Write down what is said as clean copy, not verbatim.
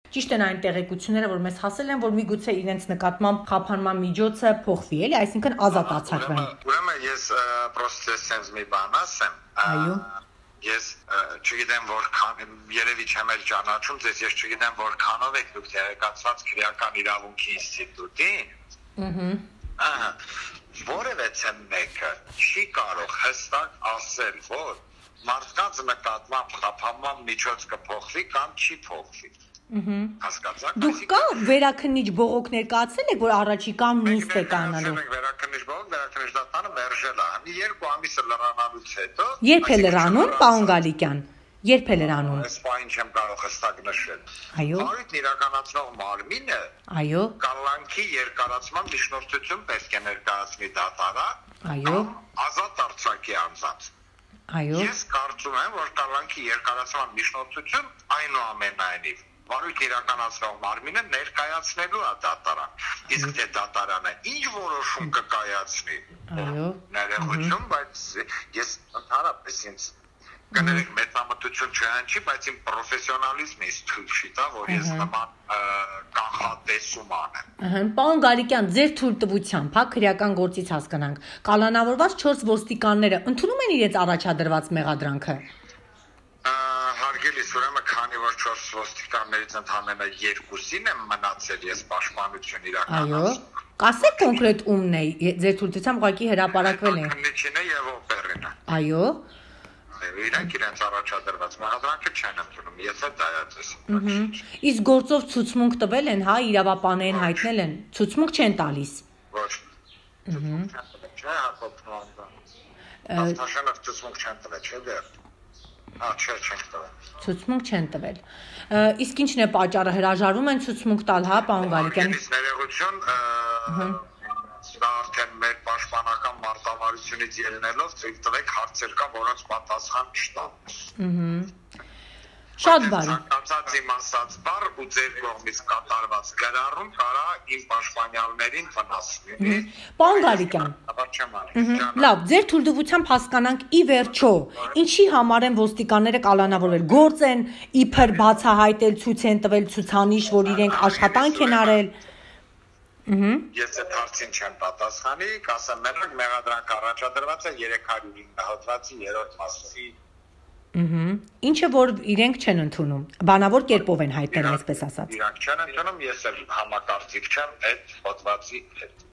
Ճիշտ են այն տեղեկությունները, որ մեզ հասել են, որ միգուցե իրենց նկատմամբ խափանման միջոցը փոխվի, էլի, այսինքն ազատ արձակվեն։ Ուրեմն ես պրոստը sense մի բան ասեմ։ Այո։ Ես չգիտեմ որքան երևի չեմ էլ ճանաչում, ես չգիտեմ որքանով եք դուք տեղեկացված քրեական իրավունքի ինստիտուտին։ Որևէ մեկը չի կարող հստակ ասել, որ մարդկանց նկատմամբ խափանման միջոց կփոխվի կամ չի փոխվի։ Հասկացաք։ Դուք կա վերաքննիչ բողոքներ կացել եք, որ առաջիկան նիստ եք անելու։ Վերաքննիչ բողոք, վերաքննիչ դատանը մերժել է։ Մի 2 ամիսը լրանալուց հետո։ Երբ է լրանում, պարոն Գալիկյան։ Երբ է լրանում։ Այս բանը չեմ կարող հստակ նշել։ Այո։ Բարույթ իրականացնող մարմինը Այո։ կալանքի երկարացման միջնորդություն պետք է ներկայացնի դատարան։ Այո։ Ազատ արձակի անձանց։ Այո։ Ես կարծում եմ, որ կալանքի երկարացման միջնորդություն այնուամենայնիվ բարույթ իրականացնող մարմինը ներկայացնելու է դատարան։ Իսկ թե դատարանը ինչ որոշում կկայացնի։ Այո։ Ներողություն, բայց ես ընդհանրապես ինձ կներեք մեծամտություն չհանչի, բայց իմ պրոֆեսիոնալիզմը ինձ թույլ չի տա, որ ես նման կանխատեսում անեմ։ Պարոն Գալիկյան, ձեր թույլտվությամբ, հա, քրեական գործից հասկանանք, կալանավորված 4 ոստիկանները ընդունում են իրենց առաջադրված մեղադրանքը։ Հարգելիս, ուրեմն քանի որ 4 ոստիկաններից ընդամենը 2-ին եմ մնացել ես պաշտպանություն իրականացնում։ Այո։ Կասեք կոնկրետ ումն է, ձեր թույլտվությամբ ուղղակի հրապարակվել են։ Քննիչինը եւ օպերինը։ Այո։ Իրանք իրենց առաջադրված մեղադրանքը չեն ընդունում, ես էլ դայացես։ Իսկ գործով ցուցմունք տվել են, հա, իրավապանեն հայտնել են, ցուցմունք չեն տալիս։ Ոչ։ Չէ, հապոպնոն։ Աստաշանով ցուցմունք չեն տվել, չէ՞ դեռ։ Չեն տվել։ Ցուցմունք չեն տվել։ Իսկ ինչն է պատճառը, հրաժարվում են ցուցմունք տալ, հա, պարոն Գալիկյան։ Ներողություն, դա արդեն մեր պաշտպանական մարտավարությունից ելնելով ցույց տվեք հարցեր կա, որոնց պատասխան չտան։ Շատ բարի։ Ցանկացած իմաստած բառ ու ձեր կողմից կատարված գրառում կարա իմ պաշտպանյալներին վնաս լինի։ Պարոն Գալիկյան։ Լավ, ձեր թույլտվությամբ հասկանանք ի վերջո, ինչի համար են ոստիկանները կալանավորվել, գործ են իբր բացահայտել, ցույց են տվել ցուցանիշ, որ իրենք աշխատանք են արել։ Ես այդ հարցին չեմ պատասխանի, կասեմ մենակ մեղադրանք առաջադրված է 309 հոդվածի 3-րդ մասի։ Ինչը որ իրենք չեն ընդունում, բանավոր կերպով են հայտնել, այսպես ասած։ Իրանք չեն ընդունում, ես էլ համակարծիք չեմ այդ հոդվածի հետ։